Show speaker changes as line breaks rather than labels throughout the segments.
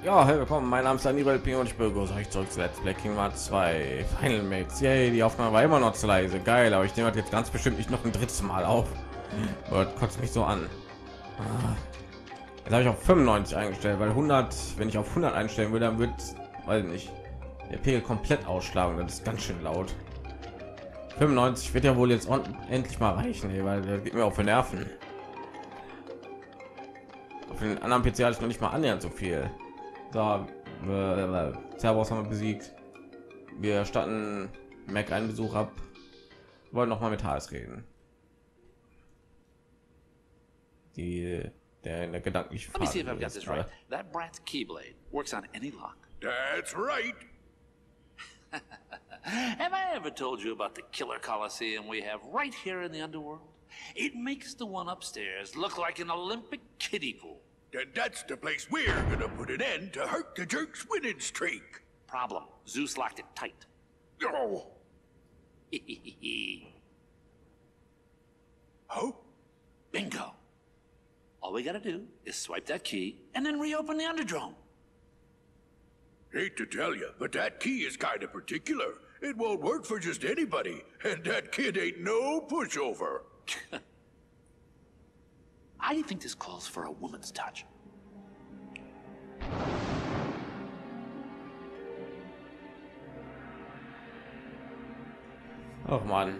Ja, hey, willkommen. Mein Name ist Anibal Ping und ich begrüße euch zurück zu Let's Play Kingdom Hearts 2 Final Mates. Yay, die Aufnahme war immer noch zu leise. Geil, aber ich nehme das jetzt ganz bestimmt nicht noch ein drittes Mal auf. Das kotzt mich so an. Jetzt habe ich auf 95 eingestellt, weil 100, wenn ich auf 100 einstellen würde, dann wird, weiß nicht, der Pegel komplett ausschlagen. Das ist ganz schön laut. 95 wird ja wohl jetzt endlich mal reichen, ey, weil der geht mir auf die Nerven. Auf den anderen PC hatte ich noch nicht mal annähernd so viel. So, Cerberus haben wir besiegt. Wir starten Mac einen Besuch ab. Wir wollen noch mal mit Hals reden. Der in der gedanklichen
Let me see if
Phase
I've got
ist,
this
oder?
right. That brat's keyblade works on any lock.
That's right.
Have I ever told you about the killer coliseum we have right here in the underworld? It makes the one upstairs look like an Olympic kiddie pool.
Then that's the place we're gonna put an end to Hurt the Jerk's winning streak.
Problem: Zeus locked it tight.
Oh, oh,
Bingo. All we gotta do is swipe that key and then reopen the Underdrome.
hate to tell you, but that key is kind of particular. It won't work for just anybody, and that kid ain't no pushover.
I think this calls for a woman's touch.
Ach man.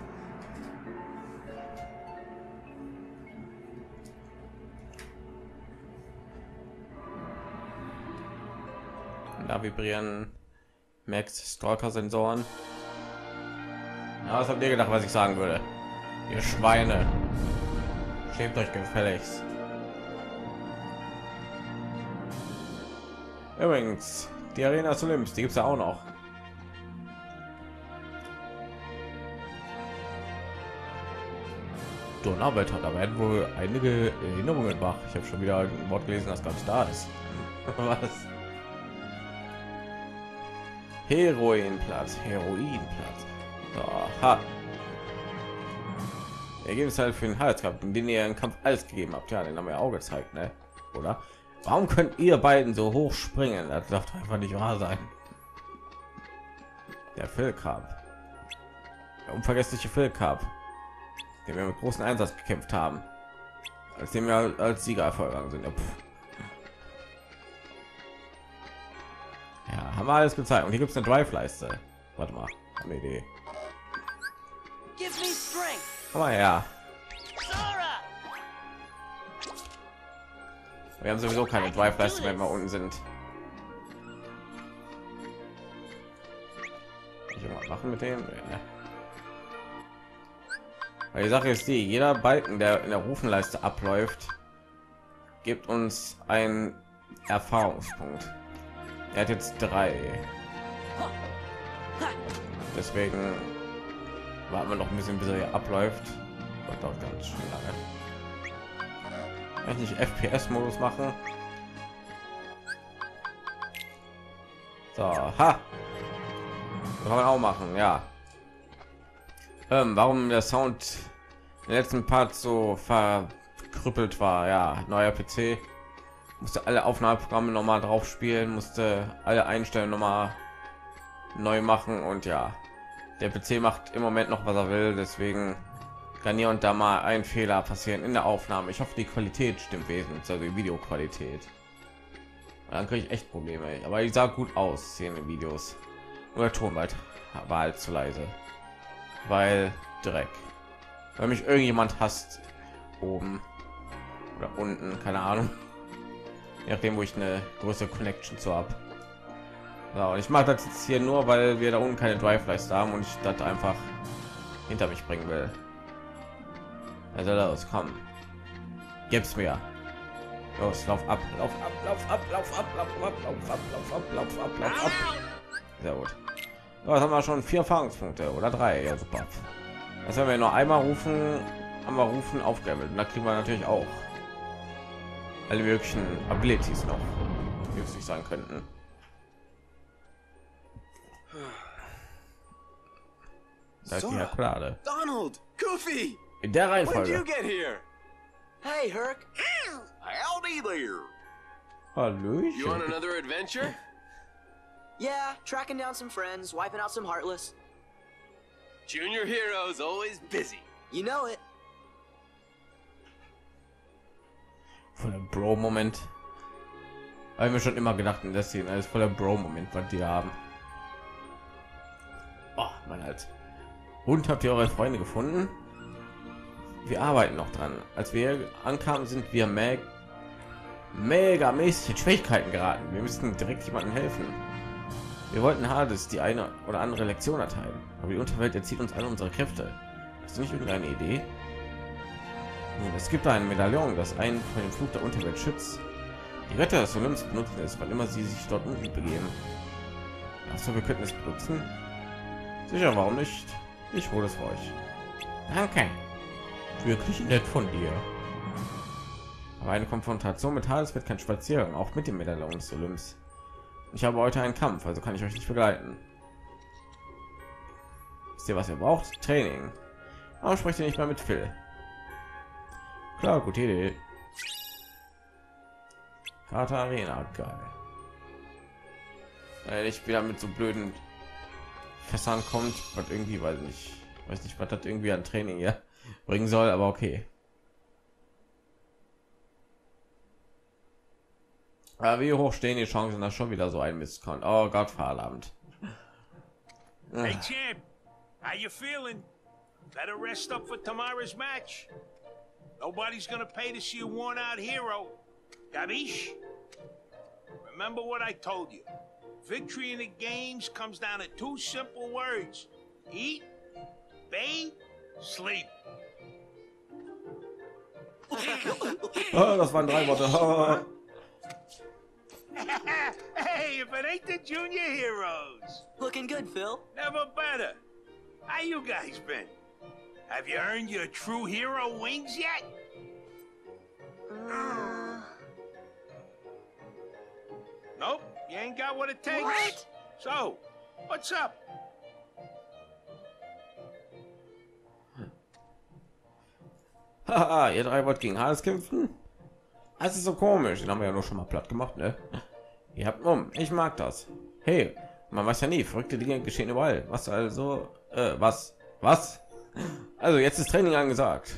Da vibrieren Max Stalker Sensoren. Ja, was habt ihr gedacht, was ich sagen würde? Ihr Schweine. Schämt euch gefälligst. Übrigens, die Arena Slims, die gibt's ja auch noch. Donnerwetter, da werden wohl einige Erinnerungen wach. Ich habe schon wieder ein Wort gelesen, das gar nicht da ist. Was? Heroinplatz. So, ha. Ergebnis halt für den Halskampf, in den ihr einen Kampf alles gegeben habt. Ja, den haben wir auch gezeigt, ne? Oder? Warum könnt ihr beiden so hoch springen? Das darf einfach nicht wahr sein. Der Phil Cup. Der unvergessliche Phil Cup, den wir mit großem Einsatz gekämpft haben, als dem wir als Sieger hervorgegangen sind. Ja, ja, haben wir alles gezeigt. Und hier gibt es eine Drive-Leiste. Warte mal, eine Idee.
Give me strength,
Komm mal her.
Sora!
Wir haben sowieso keine Drive-Leiste, wenn wir unten sind. Ich irgendwas machen mit dem? Nee, ne? Weil die Sache ist die, jeder Balken, der in der Rufenleiste abläuft, gibt uns einen Erfahrungspunkt. Er hat jetzt 3. Deswegen warten wir noch ein bisschen, bis er hier abläuft. Das dauert ganz schön lange. Kann ich nicht FPS-Modus machen? So, ha! Das kann man auch machen, ja. Warum der Sound im letzten Part so verkrüppelt war? Ja, neuer PC, musste alle Aufnahmeprogramme noch mal drauf spielen, musste alle Einstellungen noch mal neu machen und ja, der PC macht im Moment noch was er will, deswegen kann hier und da mal ein Fehler passieren in der Aufnahme. Ich hoffe, die Qualität stimmt wesentlich, also die Videoqualität. Dann kriege ich echt Probleme, aber die sah gut aus hier in den Videos. Oder Ton war halt zu leise, weil Dreck, weil mich irgendjemand hasst oben oder unten, keine Ahnung, je nachdem, wo ich eine größere Connection zu habe. So, und ich mache das jetzt hier nur, weil wir da unten keine Drive-Leiste haben und ich das einfach hinter mich bringen will. Also los, komm, gib's mir. Los, lauf ab, lauf ab, lauf ab, lauf ab, lauf ab, lauf ab, lauf ab, lauf ab, lauf ab. Sehr gut. So, jetzt haben wir schon 4 Erfahrungspunkte oder 3. Ja, super. Das wenn wir nur einmal rufen, haben wir rufen aufgewählt. Und da kriegen wir natürlich auch alle möglichen Abilities noch, die nützlich sein könnten. Da ist die Schokolade.
Donald, Goofy,
In der
when did you
Reihenfolge.
get here?
Hey, Herc.
Howdy there. You want
Hallöchen.
another adventure?
Yeah, tracking down some friends, wiping out some Heartless.
Junior Hero's always busy.
You know it.
Voller Bro-Moment. Habe ich mir schon immer gedacht in der Szene, ist voller Bro-Moment, was die haben. Oh, mein Hals. Und habt ihr eure Freunde gefunden? Wir arbeiten noch dran. Als wir ankamen, sind wir mega mäßig in Schwierigkeiten geraten. Wir müssten direkt jemandem helfen. Wir wollten Hades die eine oder andere Lektion erteilen, aber die Unterwelt erzieht uns alle unsere Kräfte. Hast du nicht irgendeine Idee? Nun, es gibt ein Medaillon, das einen von dem Flug der Unterwelt schützt. Die Retter des Olymps benutzen es, weil immer sie sich dort unten begeben. Achso, wir könnten es benutzen. Sicher, warum nicht? Ich hole es für euch. Danke. Wirklich nett von dir. Aber eine Konfrontation mit Hades wird kein Spaziergang, auch mit dem Medaillon des Olymps. Ich habe heute einen Kampf, also kann ich euch nicht begleiten. Wisst ihr, was ihr braucht? Training. Aber sprecht ihr nicht mal mit Phil? Klar, gute Idee. Karte Arena, geil. Weil ich wieder mit so blöden Fässern kommt, was irgendwie, weiß nicht, was das irgendwie an Training ja bringen soll, aber okay. Aber wie hoch stehen die Chancen, dass schon wieder so ein Mist kommt? Oh Gott, verdammt.
Hey, champ, how you feeling? Better rest up for tomorrow's match. Nobody's gonna pay to see a worn-out hero. Gabish? Remember what I told you. Victory in the games comes down to two simple words. Eat, bathe, sleep.
Oh, das waren 3 Worte.
Hey, if it ain't the Junior Heroes.
Looking good, Phil.
Never better. How you guys been? Have you earned your true hero wings yet? Nope, you ain't got what it takes.
What?
So, what's up?
Haha, ihr 3 wollt gegen Hades kämpfen? Das ist so komisch. Den haben wir ja nur schon mal platt gemacht, ne? Ihr habt ich mag das. Hey, man weiß ja nie, verrückte Dinge geschehen überall. Was also? Was? Also jetzt ist Training angesagt.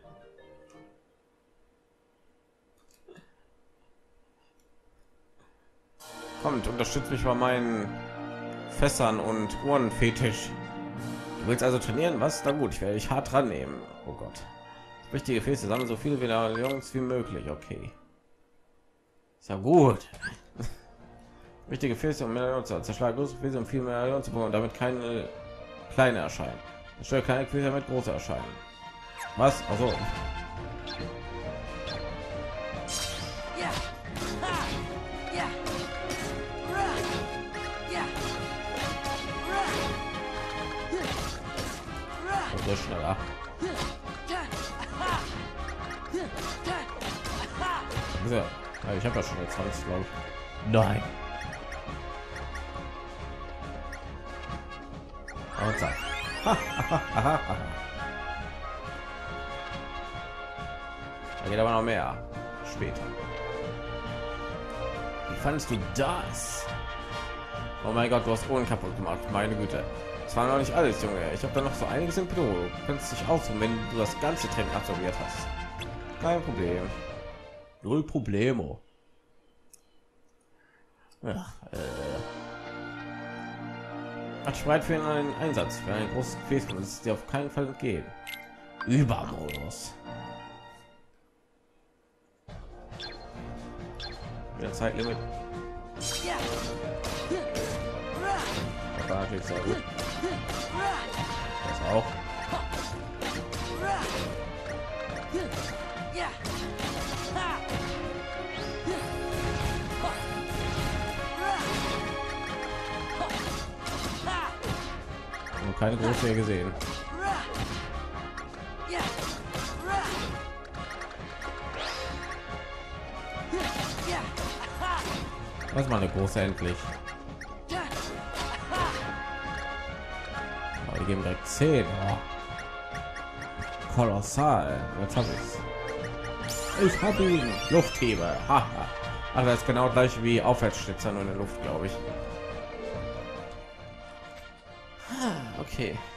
Kommt, unterstützt mich bei meinen Fässern und Uhrenfetisch. Du willst also trainieren? Was? Na gut, ich werde dich hart dran nehmen. Oh Gott. Wichtige Gefäße sammeln so viele Medaillons wie möglich. Okay. Ist ja gut. Wichtige Gefäße und Medaillons zerschlagen große Gefäße und viel Medaillons zu bekommen, damit keine kleine erscheinen. Stelle kleine Gefäße mit große erscheinen. Was? Also.
Yeah. Ha. Yeah. Rah. Yeah. Rah.
So schneller. Ja, ich habe ja schon eine 20, glaube ich. Nein. Und zack. Da geht aber noch mehr. Später. Wie fandest du das? Oh mein Gott, du hast Ohren kaputt gemacht. Meine Güte. Das war noch nicht alles, Junge. Ich habe da noch so einiges im Petto. Du kannst dich ausruhen, wenn du das ganze Training absolviert hast. Kein Problem. Null Problemo. Ja, Hat bereit für einen Einsatz, für ein großes Gefäß, und es ist dir auf keinen Fall entgehen. Übermodus. Wieder Zeitlimit. Das war natürlich sehr gut. Das auch. Und keine große gesehen. Was mal eine große endlich. Oh, die geben direkt 10. Oh. Kolossal. Jetzt habe ich ihn. Luftheber. Haha. Ach, das ist genau gleich wie Aufwärtsstützer, nur in der Luft, glaube ich. Okay.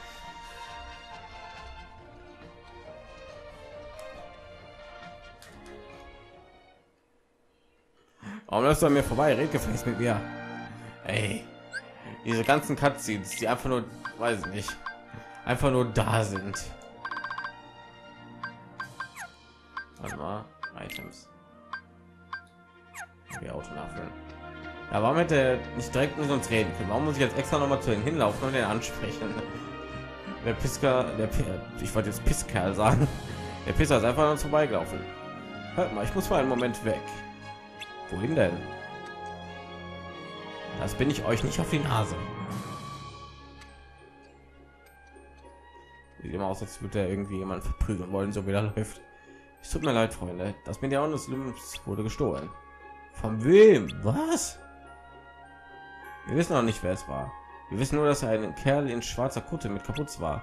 Warum lässt du an mir vorbei? Red gefälligst mit mir. Ey, diese ganzen Cutscenes, die einfach nur, weiß ich nicht, einfach nur da sind. Warte mal, Items. Die Auto nachfüllen. Ja, warum hätte er nicht direkt mit uns reden können? Warum muss ich jetzt extra noch mal zu ihm hinlaufen und den ansprechen? Der Pisker, ich wollte jetzt Pisskerl sagen. Der Pisser ist einfach an uns vorbeigelaufen. Hört mal, ich muss mal einen Moment weg. Wohin denn? Das bin ich euch nicht auf die Nase. Sieht immer aus, als würde er irgendwie jemand verprügeln wollen, so wie er läuft. Es tut mir leid, Freunde. Das Medaillon des Lumps wurde gestohlen. Von wem? Was? Wir wissen noch nicht, wer es war. Wir wissen nur, dass er ein Kerl in schwarzer Kutte mit Kapuze war.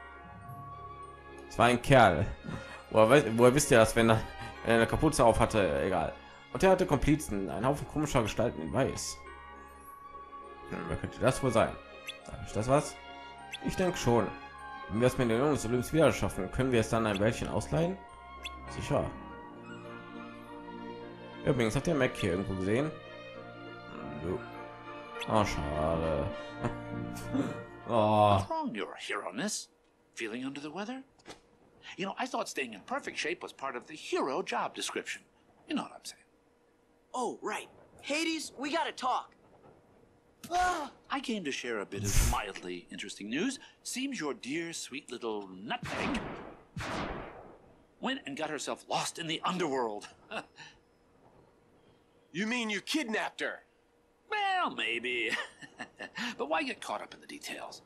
Es war ein Kerl. Woher wisst ihr das, wenn er eine Kapuze auf hatte? Egal. Und er hatte Komplizen, ein Haufen komischer Gestalten in Weiß. Wer könnte das wohl sein? Sag ich das was? Ich denke schon. Wenn wir es mit den Jungs Olymps wieder schaffen, können wir es dann ein Bällchen ausleihen? Sicher. Übrigens, hat der Mac hier irgendwo gesehen? Oh, schade. Oh.
What's wrong, your hero-ness? Feeling under the weather? You know, I thought staying in perfect shape was part of the hero job description. You know what I'm saying?
Oh, right. Hades, we gotta talk.
I came to share a bit of mildly interesting news. Seems your dear, sweet little nutmeg went and got herself lost in the underworld.
You mean you kidnapped her?
Well, maybe. But why get caught up in the details?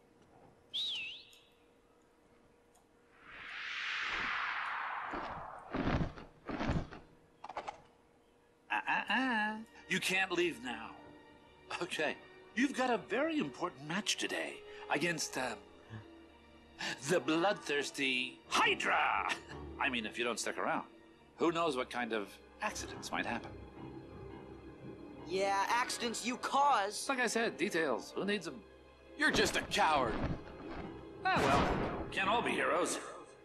You can't leave now. Okay, you've got a very important match today against the bloodthirsty Hydra. I mean, if you don't stick around, who knows what kind of accidents might happen.
Yeah, accidents you cause.
Like I said, details. Who needs them?
You're just a coward.
Ah, well, can't all be heroes.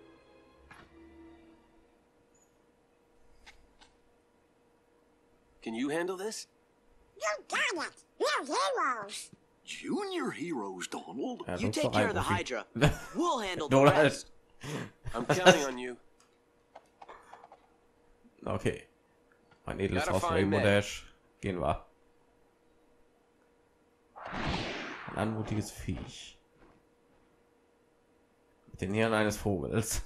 Can you handle this?
You got it. We're heroes.
Junior heroes, Donald.
Ja,
You
sonst
take
noch
care
ein
of the
Profi.
Hydra. We'll handle the
Donald.
rest.
I'm counting on you.
Okay. Mein edles
Gotta
Haus für
find
Rainbow
Ned.
Dash. Gehen wir. Ein anmutiges Viech. Mit den Hirn eines Vogels.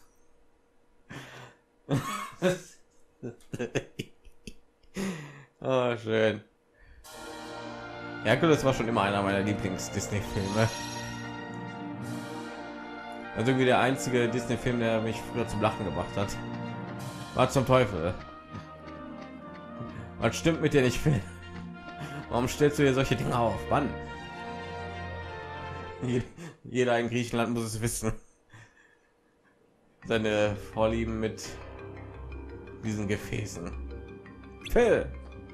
Oh, schön. Herkules war schon immer einer meiner Lieblings-Disney-Filme. Also irgendwie der einzige Disney-Film, der mich früher zum Lachen gebracht hat. Was zum Teufel? Was stimmt mit dir nicht, Phil? Warum stellst du dir solche Dinge auf? Wann? Jeder in Griechenland muss es wissen. Seine Vorlieben mit diesen Gefäßen. Phil!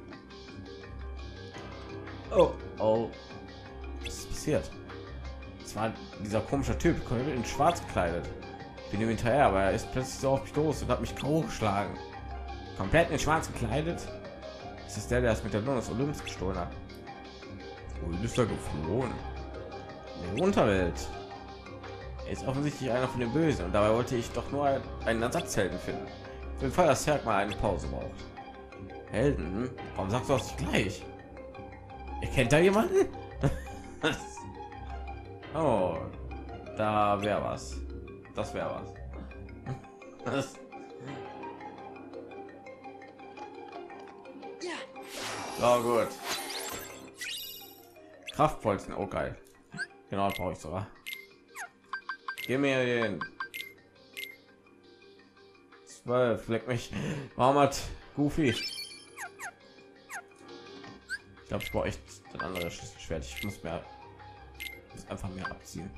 Oh, oh. Was ist passiert? Es war dieser komische Typ, in schwarz gekleidet. Ich bin ihm hinterher, aber er ist plötzlich so auf mich los und hat mich K.O. geschlagen. Komplett in schwarz gekleidet. Das ist der es mit der Blume des Olymps gestohlen hat. Wo ist er geflohen? In die Unterwelt. Er ist offensichtlich einer von den Bösen und dabei wollte ich doch nur einen Ersatzhelden finden. Für den Fall, dass Herk mal eine Pause braucht. Helden? Warum sagst du das nicht gleich? Ihr kennt da jemanden? Oh, da wäre was. Das wäre was. Oh gut. Kraftpolster, oh geil. Genau, brauche ich sogar. Gib mir den 12, leck mich. Warum hat Goofy? Ich glaube, ich brauche echt ein anderes Schwert. Ich muss einfach mehr abziehen.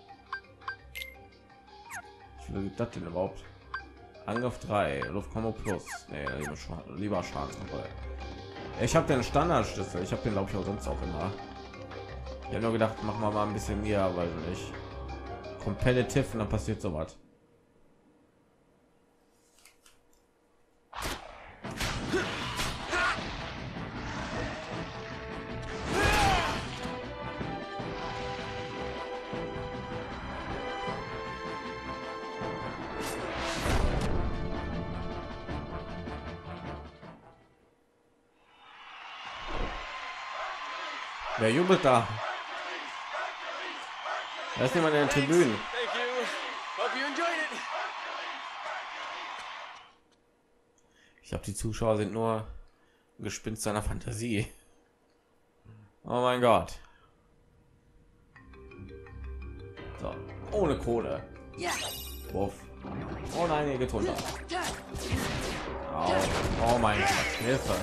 Ich will das denn überhaupt? Angriff 3, Luftkombo plus. Nee, lieber Schadenskontrolle. Ich habe den Standardschlüssel. Ich habe den, glaube ich, auch sonst auch immer. Ich habe nur gedacht, machen wir mal ein bisschen mehr, aber nicht competitive und dann passiert sowas. Wer jubelt da? Da ist jemand in den Tribünen.
Thank you. Hope you enjoyed it.
Ich glaube, die Zuschauer sind nur Gespinst seiner Fantasie. Oh mein Gott. So, ohne Kohle. Wuff. Oh nein, hier geht runter. Au. Oh mein Gott, Hilfe.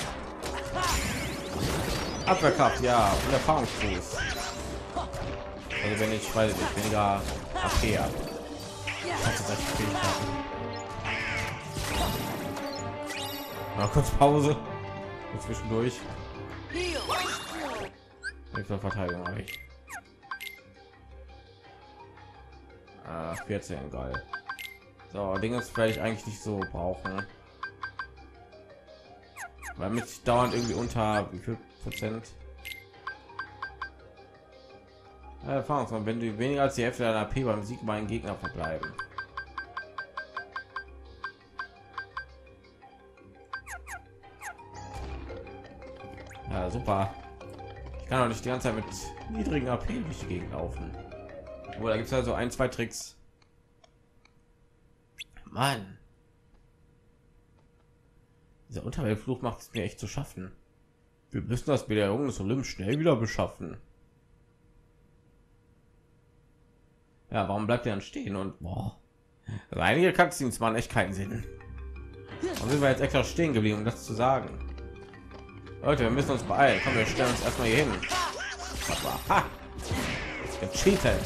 Abwehrkraft, ja, und Erfahrungsfuß. Also wenn ich, weiß nicht, weniger AP habe. Mal kurz Pause. Und zwischendurch. Nächste Verteidigung habe ich. 14, geil. So, Dinge werde ich eigentlich nicht so brauchen. Weil mit dauernd irgendwie unter wie viel Prozent Erfahrung, wenn du weniger als die Hälfte deiner AP beim Sieg bei einem Gegner verbleiben. Ja, super. Ich kann auch nicht die ganze Zeit mit niedrigen AP durch die Gegend laufen. Aber da gibt es also ein, zwei Tricks. Mann. Dieser Unterweltfluch macht es mir echt zu schaffen. Wir müssen das Belehrung des Olymp schnell wieder beschaffen. Ja, warum bleibt er dann stehen? Und boah, also einige Cutscenes waren echt keinen Sinn. Und sind wir jetzt extra stehen geblieben, um das zu sagen. Leute, wir müssen uns beeilen. Komm, wir stellen uns erstmal hier hin. Ha! Gecheatet.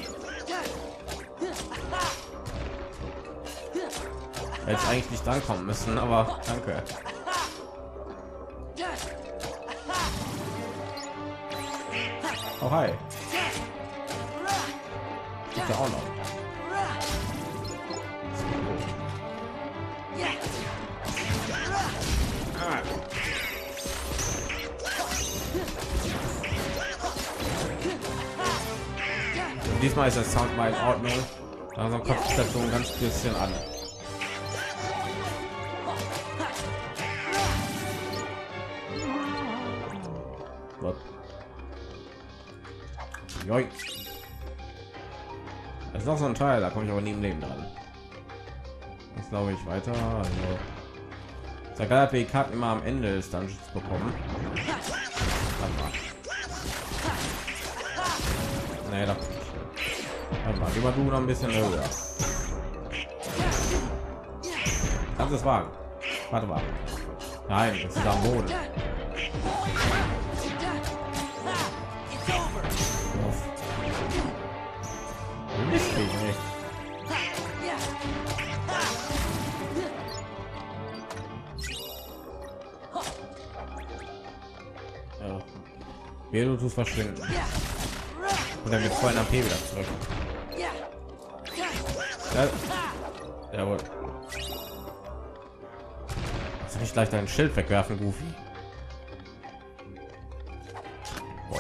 Hätte ich eigentlich nicht drankommen müssen, aber danke. Oh hi. Gibt ja auch noch. Und diesmal ist der Sound mal in Ordnung. Langsam kommt die Station ganz bisschen an. Joink. Das ist noch so ein Teil, da komme ich aber nie im Leben dran. Jetzt glaube ich weiter. Also Sagat hat immer am Ende des Dungeons bekommen. Nee, da lieber du noch ein bisschen höher. Kannst du es wagen? Warte mal. Nein, das ist am Boden. Nicht. Ja. Du tust verschwinden. Und dann mit vollen AP wieder zurück. Ja. Jawohl. Kannst du nicht leicht dein Schild wegwerfen, Goofy? Boah.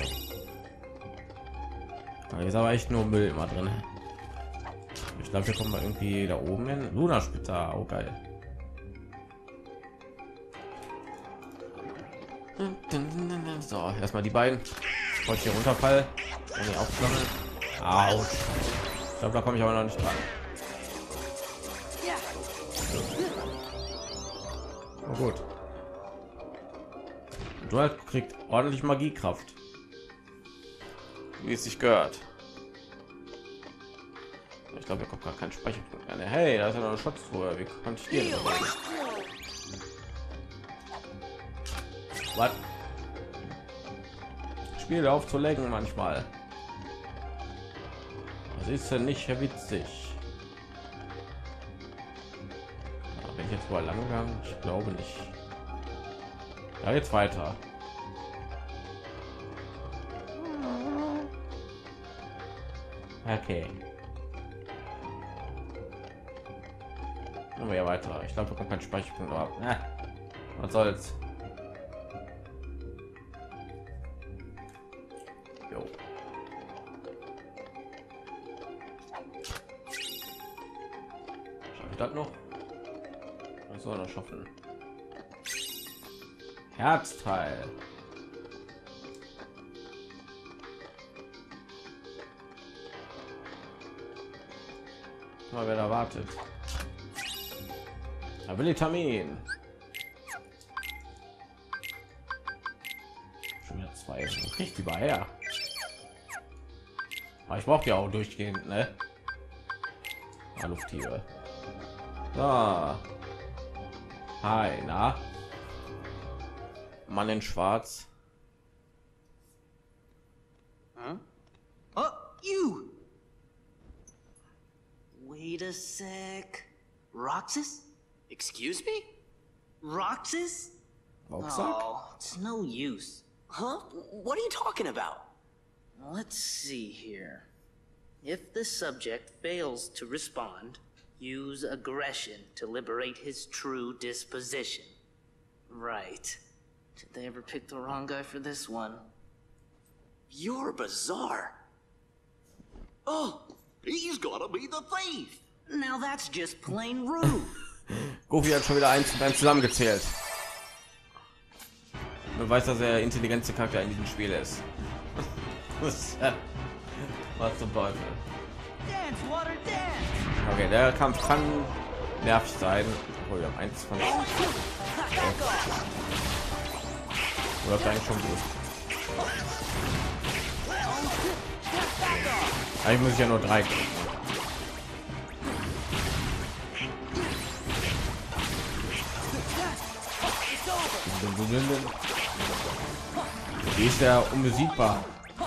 Hier ist aber echt nur Müll immer drin. Ich glaube, wir kommen mal irgendwie da oben hin. Lunarsplitter, oh geil. So, erstmal die beiden. Bevor ich hier runterfall, wenn ich aufsammeln. Autsch. Ich glaube, da komme ich aber noch nicht dran. Oh, gut. Du halt kriegt ordentlich Magiekraft, wie es sich gehört. Ich glaube, da kommt gar kein Speicherpunkt mehr. Hey, da ist ja noch eine Schatztruhe. Wie konnte ich hier? Was? Spiele aufzulegen manchmal. Das ist ja nicht witzig. Ja, bin ich jetzt wohl lang gegangen? Ich glaube nicht. Da geht's weiter. Okay. Machen wir ja weiter. Ich glaube, wir kommen keinen Speicherpunkt ab. Was soll's? Jo. Schaffe ich das noch? Was soll er schaffen? Herzteil. Mal, wer da wartet. Vitamin. Schon wieder 2. Nicht überher. Aber ich brauche ja auch durchgehend, ne? Lufttiere. So. Hi, na? Mann in Schwarz.
Huh? Oh, you! Wait a sec. Roxas?
Excuse me?
Roxas?
Rucksack?
Oh, it's no use.
Huh? What are you talking about?
Let's see here. If the subject fails to respond, use aggression to liberate his true disposition. Right. Did they ever pick the wrong guy for this one?
You're bizarre. Oh, he's gotta be the thief.
Now that's just plain rude.
Goofy hat schon wieder eins zusammengezählt. Man weiß, dass er intelligente Charakter in diesem Spiel ist. Was zum Teufel. Okay, der Kampf kann nervig sein. Oh, wir haben eins von läuft eigentlich schon gut. Eigentlich muss ich ja nur 3 kriegen. Die ist ja unbesiegbar.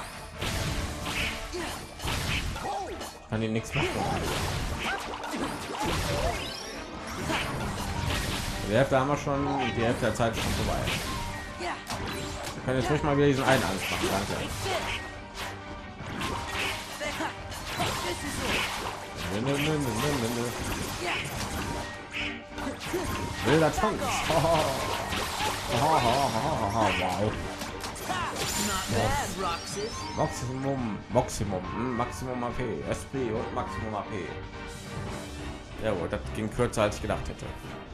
Kann die nichts machen. Die Hälfte haben wir schon, die Hälfte der Zeit ist schon vorbei. Wir können jetzt ruhig mal wieder diesen einen Angst machen. Danke. Wilder Tanz. Wow. Maximum AP, SP und Maximum AP. Ja, wohl, das ging kürzer als ich gedacht hätte.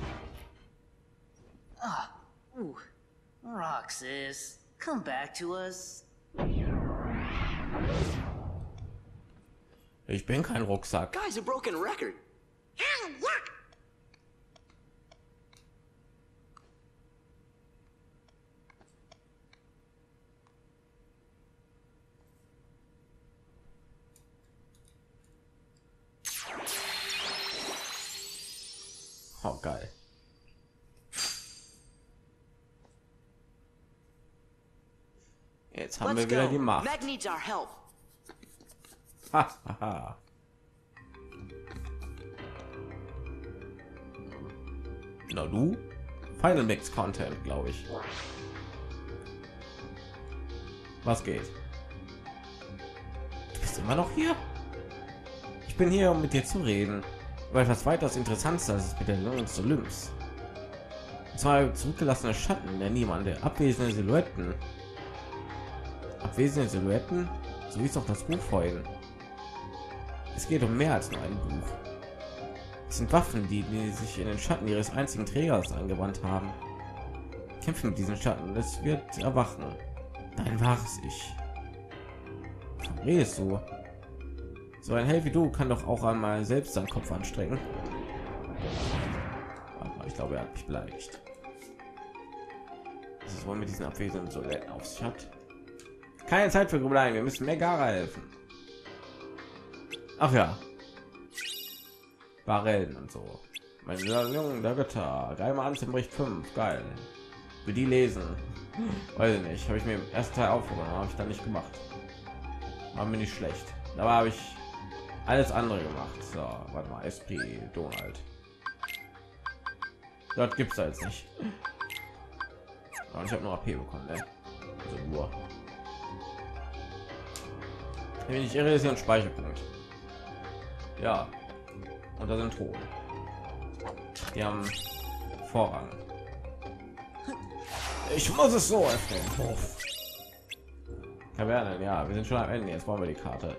Roxas, come back to us.
Ich bin kein Rucksack.
Guy's a broken record.
Ah, yuck.
Oh, geil. Jetzt haben wir wieder die Macht.
Meg needs our help.
Hahaha. Na du? Final Mix Content, glaube ich. Was geht? Du bist immer noch hier? Ich bin hier, um mit dir zu reden. Weil etwas weitaus Interessantes als es mit der Lungs zu Lymphs. Zwei zurückgelassene Schatten der niemande, abwesende Silhouetten. Abwesende Silhouetten? So wie es auch das Buch vorhin. Es geht um mehr als nur ein Buch. Es sind Waffen, die sich in den Schatten ihres einzigen Trägers angewandt haben. Kämpfen mit diesen Schatten, es wird erwachen. Dein wahres Ich. Warum redest du? So ein Held wie du kann doch auch einmal selbst seinen Kopf anstrengen. Aber ich glaube, er hat mich beleidigt. Das ist wohl mit diesen abwesenden Soldaten auf sich hat. Keine Zeit für Grübeleien, wir müssen Megara helfen. Ach ja. Barellen und so. Mein Jungen der Götter. Geheime Anzug bricht 5. Geil. Für die lesen. Weiß ich nicht. Habe ich mir im ersten Teil aufgenommen, habe ich dann nicht gemacht. War mir nicht schlecht. Da habe ich alles andere gemacht. So, warte mal. SP Donald. Dort gibt es jetzt nicht. Und ich habe nur AP bekommen, ne? Also nur. Wenn ich irre, ist hier ein Speicherpunkt. Ja. Und da sind Truhen. Die haben Vorrang. Ich muss es so öffnen. Kavernen, ja, wir sind schon am Ende. Jetzt brauchen wir die Karte.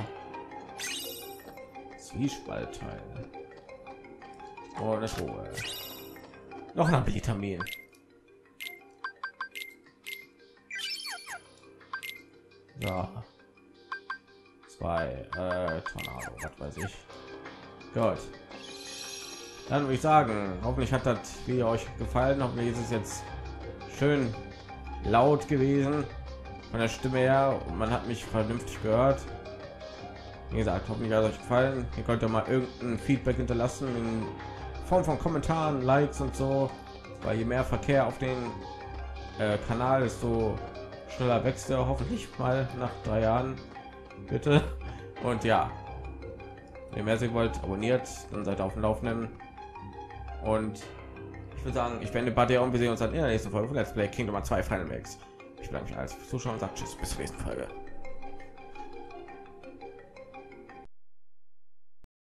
Zwiespaltteil. Oh, eine Truhe. Noch ein Vitamin. Ja. 2 Tornado, was weiß ich. Gut. Dann würde ich sagen, hoffentlich hat das Video euch gefallen. Hoffentlich ist es jetzt schön laut gewesen von der Stimme her und man hat mich vernünftig gehört. Wie gesagt, hoffentlich hat es euch gefallen. Ihr könnt ja mal irgendein Feedback hinterlassen in Form von Kommentaren, Likes und so, weil je mehr Verkehr auf den Kanal, desto schneller wächst er hoffentlich mal nach 3 Jahren. Bitte. Und ja, wenn ihr mehr sehen wollt, abonniert, dann seid ihr auf dem Laufenden. Und ich würde sagen, ich beende Party und wir sehen uns dann in der nächsten Folge von Let's Play Kingdom 2 Final Max. Ich bedanke mich alles fürs Zuschauen und sage tschüss, bis zur nächsten Folge.